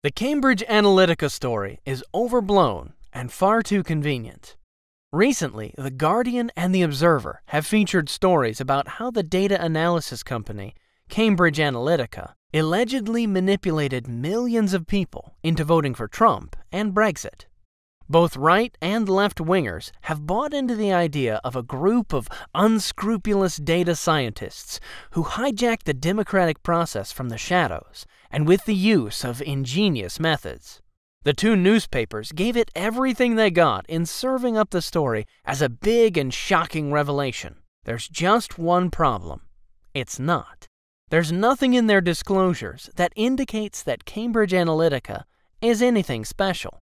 The Cambridge Analytica story is overblown and far too convenient. Recently, The Guardian and The Observer have featured stories about how the data analysis company, Cambridge Analytica, allegedly manipulated millions of people into voting for Trump and Brexit. Both right and left-wingers have bought into the idea of a group of unscrupulous data scientists who hijack the democratic process from the shadows and with the use of ingenious methods. The two newspapers gave it everything they got in serving up the story as a big and shocking revelation. There's just one problem. It's not. There's nothing in their disclosures that indicates that Cambridge Analytica is anything special.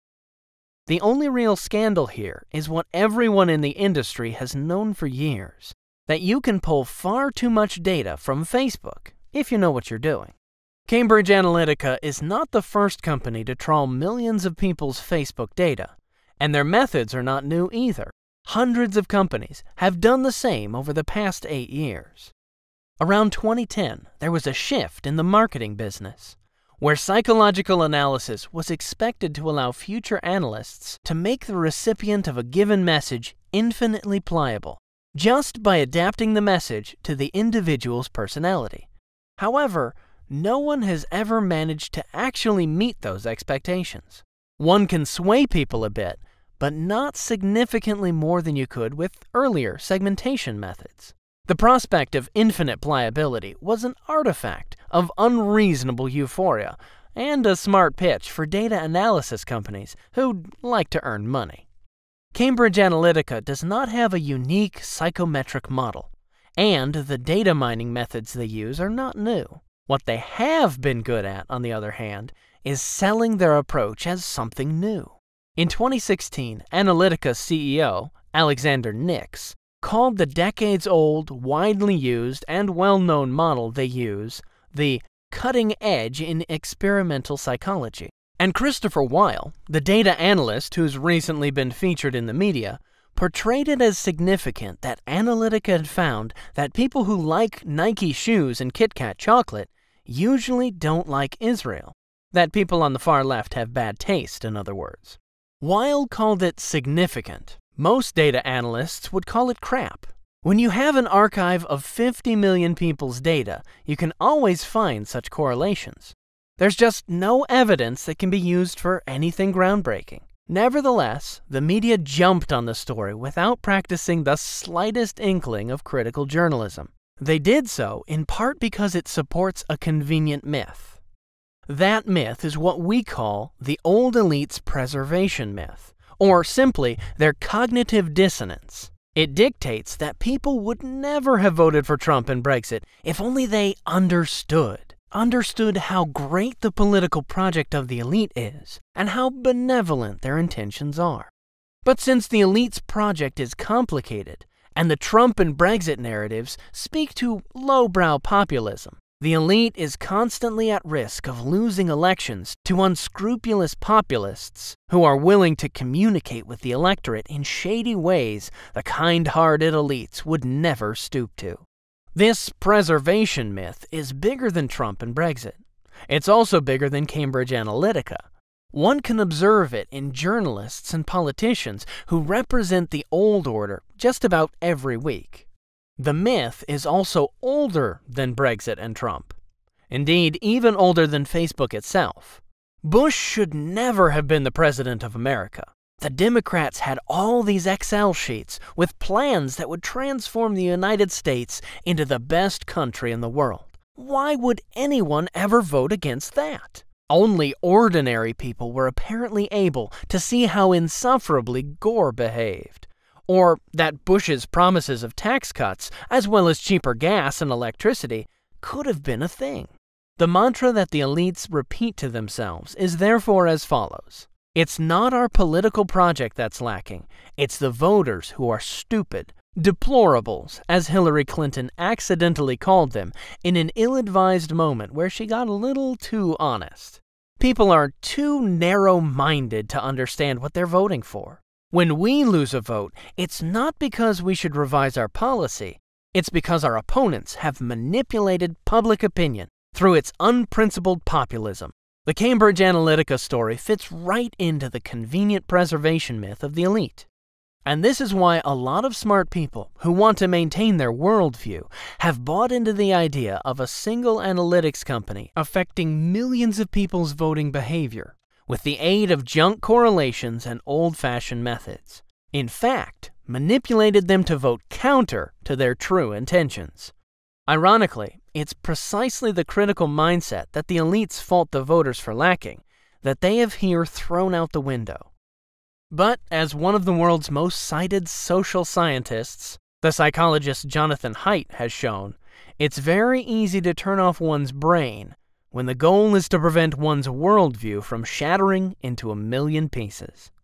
The only real scandal here is what everyone in the industry has known for years, that you can pull far too much data from Facebook if you know what you're doing. Cambridge Analytica is not the first company to trawl millions of people's Facebook data, and their methods are not new either. Hundreds of companies have done the same over the past 8 years. Around 2010, there was a shift in the marketing business, where psychological analysis was expected to allow future analysts to make the recipient of a given message infinitely pliable, just by adapting the message to the individual's personality. However, no one has ever managed to actually meet those expectations. One can sway people a bit, but not significantly more than you could with earlier segmentation methods. The prospect of infinite pliability was an artifact of unreasonable euphoria and a smart pitch for data analysis companies who'd like to earn money. Cambridge Analytica does not have a unique psychometric model, and the data mining methods they use are not new. What they have been good at, on the other hand, is selling their approach as something new. In 2016, Analytica's CEO, Alexander Nix, called the decades-old, widely used, and well-known model they use the cutting edge in experimental psychology. And Christopher Weil, the data analyst who's recently been featured in the media, portrayed it as significant that Analytica had found that people who like Nike shoes and Kit Kat chocolate usually don't like Israel. That people on the far left have bad taste, in other words. Weil called it significant. Most data analysts would call it crap. When you have an archive of 50 million people's data, you can always find such correlations. There's just no evidence that can be used for anything groundbreaking. Nevertheless, the media jumped on the story without practicing the slightest inkling of critical journalism. They did so in part because it supports a convenient myth. That myth is what we call the old elite's preservation myth, or simply their cognitive dissonance. It dictates that people would never have voted for Trump and Brexit if only they understood how great the political project of the elite is and how benevolent their intentions are. But since the elite's project is complicated and the Trump and Brexit narratives speak to lowbrow populism, the elite is constantly at risk of losing elections to unscrupulous populists who are willing to communicate with the electorate in shady ways the kind-hearted elites would never stoop to. This preservation myth is bigger than Trump and Brexit. It's also bigger than Cambridge Analytica. One can observe it in journalists and politicians who represent the old order just about every week. The myth is also older than Brexit and Trump. Indeed, even older than Facebook itself. Bush should never have been the president of America. The Democrats had all these Excel sheets with plans that would transform the United States into the best country in the world. Why would anyone ever vote against that? Only ordinary people were apparently able to see how insufferably Gore behaved, or that Bush's promises of tax cuts, as well as cheaper gas and electricity, could have been a thing. The mantra that the elites repeat to themselves is therefore as follows. It's not our political project that's lacking, it's the voters who are stupid, deplorables, as Hillary Clinton accidentally called them in an ill-advised moment where she got a little too honest. People are too narrow-minded to understand what they're voting for. When we lose a vote, it's not because we should revise our policy, it's because our opponents have manipulated public opinion through its unprincipled populism. The Cambridge Analytica story fits right into the convenient preservation myth of the elite. And this is why a lot of smart people who want to maintain their worldview have bought into the idea of a single analytics company affecting millions of people's voting behavior with the aid of junk correlations and old-fashioned methods. In fact, manipulated them to vote counter to their true intentions. Ironically, it's precisely the critical mindset that the elites fault the voters for lacking that they have here thrown out the window. But as one of the world's most cited social scientists, the psychologist Jonathan Haidt, has shown, it's very easy to turn off one's brain when the goal is to prevent one's worldview from shattering into a million pieces.